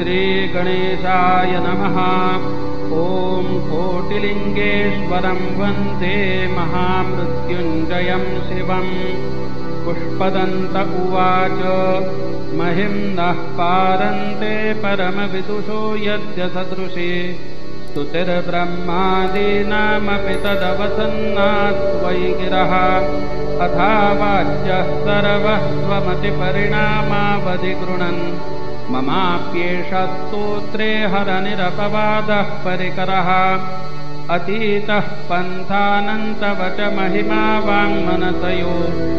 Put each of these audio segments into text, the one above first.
श्रीगणेशाय नमः। ॐ कोटिलिङ्गेश्वरं वन्दे महामृत्युञ्जयं शिवम्। पुष्पदन्त उवाच महिम्नः पारन्ते परमविदुषो यद्य सदृशे स्तुतिर्ब्रह्मादीनामपि तदवसन्नास्त्वयि गिरः। अथा वाच्यः सर्वः स्वमतिपरिणामावधि गृह्णन् ममाप्येष स्तोत्रे हरनिरपवादः परिकरः। अतीतः पन्थानन्तवच महिमा वाङ्मनसयो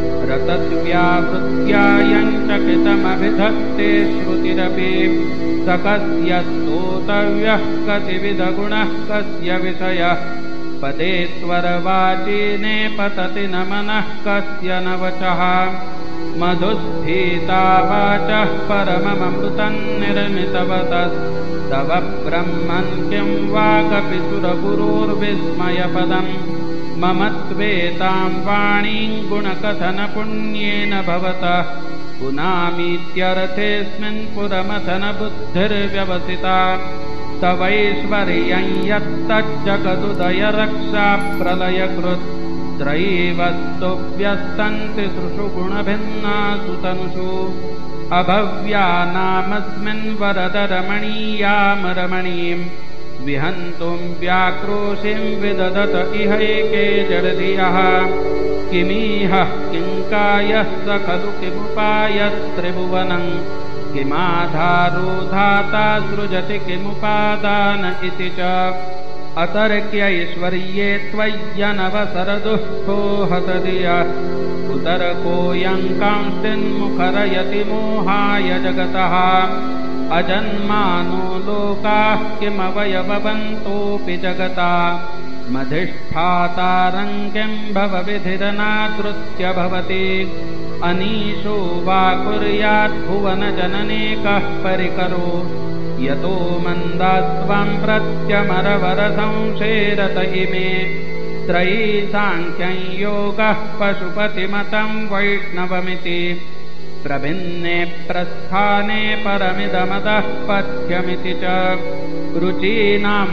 रतद्व्यावृत्यायञ्चकितमभिधत्ते श्रुतिरपि। स कस्य स्तोतव्यः कतिविधगुणः कस्य विषयः पदे त्वरवाचीने पतति न मनः कस्य न वचः। मधुस्फीता वाचः परममृतं निर्मितवतस्तव ब्रह्मन् किं वागपि सुरगुरोर्विस्मयपदम्। मम त्वेतां वाणीं गुणकथनपुण्येन भवतः पुनामीत्यर्थेऽस्मिन् पुरमथन बुद्धिर्व्यवसिता। तवैश्वर्यं यत्तज्जगदुदयरक्षाप्रलयकृत् त्रयीवस्तु व्यस्तन्ति सृषु गुणभिन्नासु तनुषु। अभव्यानामस्मिन् वरदरमणीयां रमणीं विहन्तुं व्याक्रोशिं विदधत इहैके जडधियः। किमीह किङ्कायः स खलु किमुपायस्त्रिभुवनं किमाधारो धाता सृजति किमुपादान इति च। अतर्क्यैश्वर्ये त्वय्यनवसरदुःखो हतधियः उतरकोऽयं कांस्तिन्मुखरयति मोहाय जगतः। अजन्मानो लोकाः किमवयववन्तोऽपि जगता मधिष्ठातारं किं भवविधिरनादृत्य भवति। अनीशो वा कुर्यात् भुवनजनने कः परिकरो यतो मन्दास्त्वं प्रत्यमरवरसंशेरत इमे। त्रयी साङ्ख्यं योगः पशुपतिमतं वैष्णवमिति प्रभिन्ने प्रस्थाने परमिदमदः पथ्यमिति च। रुचीनां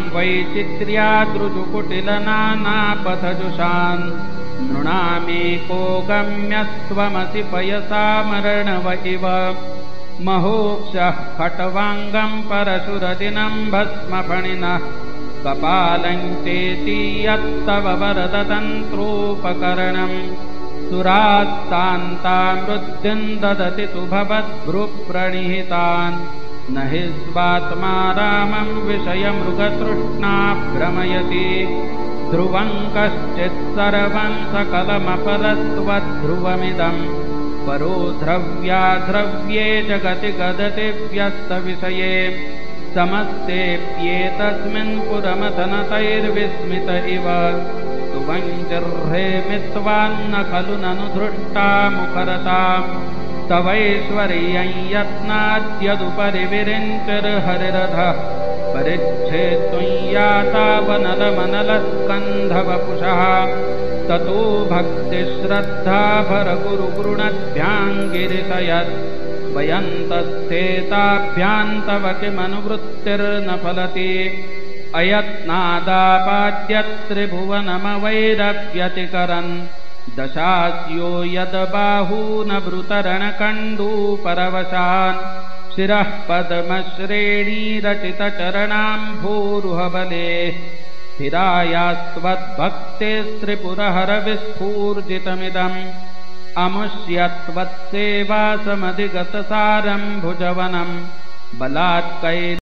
वैचित्र्याद्रुजुकुटिलनानापथजुषान् नृणामेको गम्यस्त्वमसि पयसामर्णव इव। महोक्षः खट्वाङ्गं परशुरदिनं भस्मफणिनः कपालं चेति यत्तव वरदतन्त्रोपकरणम्। सुरास्तान्तामृद्धिं ददति तु भवद्भ्रुप्रणिहितान् न हि स्वात्मा रामं विषयमृगतृष्णा भ्रमयति। ध्रुवं कश्चित् सर्वं सकलमपरस्त्वद्ध्रुवमिदम् परो ध्रव्याध्रव्ये जगति गदति व्यस्तविषये। समस्तेऽप्येतस्मिन् पुरमथनतैर्विस्मित इव तुवं जिह्रे मित्वान्न खलु ननु धृष्टा मुखरता। तवैश्वर्यं यत्नाद्यदुपरि विरिञ्चिर्हरिरधः परिच्छेत्तुं यातावनलमनलस्कन्धवपुषः। ततो भक्तिश्रद्धा भरगुरुगृणद्भ्याङ्गिरिशयत् वयन्तस्तेताभ्यां तव किमनुवृत्तिर्न फलति। अयत्नादापाद्यत्रिभुवनमवैरव्यतिकरन् दशास्यो यद्बाहूनभृतरणकण्डूपरवशान् शिरः पद्मश्रेणीरचितचरणाम्भोरुहबले। स्थिरायास्त्वद्भक्तेस्त्रिपुरहरविस्फूर्जितमिदम् अमुष्यत्वत्सेवासमधिगतसारं भुजवनं बलात्कै